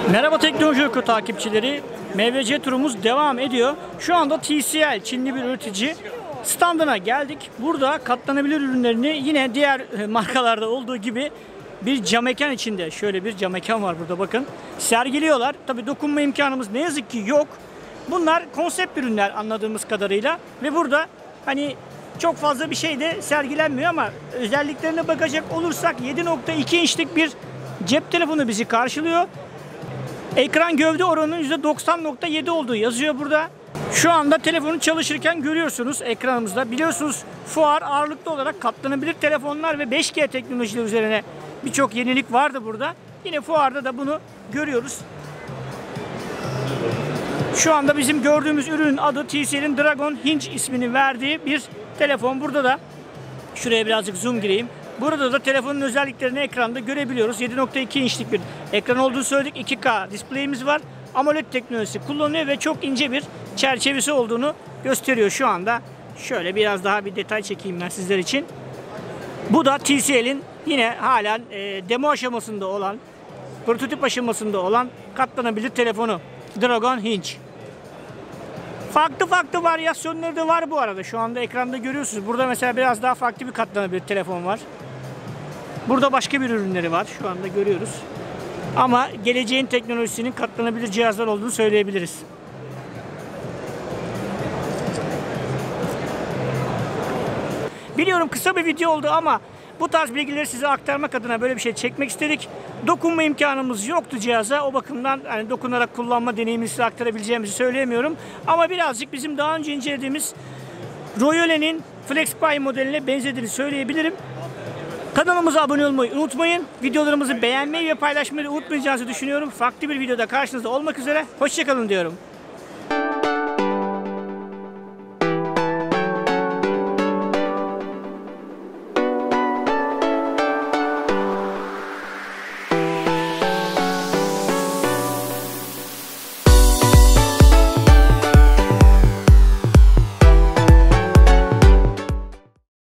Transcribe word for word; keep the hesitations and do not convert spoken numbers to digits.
Merhaba Teknoloji Oku takipçileri. M V C turumuz devam ediyor. Şu anda T C L, Çinli bir üretici standına geldik. Burada katlanabilir ürünlerini yine diğer markalarda olduğu gibi bir cam mekan içinde, şöyle bir cam mekan var burada, bakın, sergiliyorlar. Tabi dokunma imkanımız ne yazık ki yok. Bunlar konsept ürünler anladığımız kadarıyla ve burada hani çok fazla bir şey de sergilenmiyor ama özelliklerine bakacak olursak yedi nokta iki inçlik bir cep telefonu bizi karşılıyor. Ekran gövde oranının yüzde doksan nokta yedi olduğu yazıyor burada. Şu anda telefonu çalışırken görüyorsunuz ekranımızda. Biliyorsunuz fuar ağırlıklı olarak katlanabilir telefonlar ve beş G teknolojileri üzerine birçok yenilik vardı burada. Yine fuarda da bunu görüyoruz. Şu anda bizim gördüğümüz ürünün adı T C L'in Dragon Hinge ismini verdiği bir telefon. Burada da şuraya birazcık zoom gireyim. Burada da telefonun özelliklerini ekranda görebiliyoruz. yedi nokta iki inçlik bir ekran olduğunu söyledik. iki K display'imiz var. AMOLED teknolojisi kullanıyor ve çok ince bir çerçevesi olduğunu gösteriyor şu anda. Şöyle biraz daha bir detay çekeyim ben sizler için. Bu da T C L'in yine halen e, demo aşamasında olan, prototip aşamasında olan katlanabilir telefonu Dragon Hinge. Farklı farklı varyasyonları da var bu arada. Şu anda ekranda görüyorsunuz. Burada mesela biraz daha farklı bir katlanabilir telefon var. Burada başka bir ürünleri var. Şu anda görüyoruz. Ama geleceğin teknolojisinin katlanabilir cihazlar olduğunu söyleyebiliriz. Biliyorum kısa bir video oldu ama bu tarz bilgileri size aktarmak adına böyle bir şey çekmek istedik. Dokunma imkanımız yoktu cihaza. O bakımdan hani dokunarak kullanma deneyimini size aktarabileceğimizi söyleyemiyorum. Ama birazcık bizim daha önce incelediğimiz Royole'nin FlexPi modeline benzediğini söyleyebilirim. Kanalımıza abone olmayı unutmayın. Videolarımızı beğenmeyi ve paylaşmayı unutmayacağınızı düşünüyorum. Farklı bir videoda karşınızda olmak üzere. Hoşça kalın diyorum.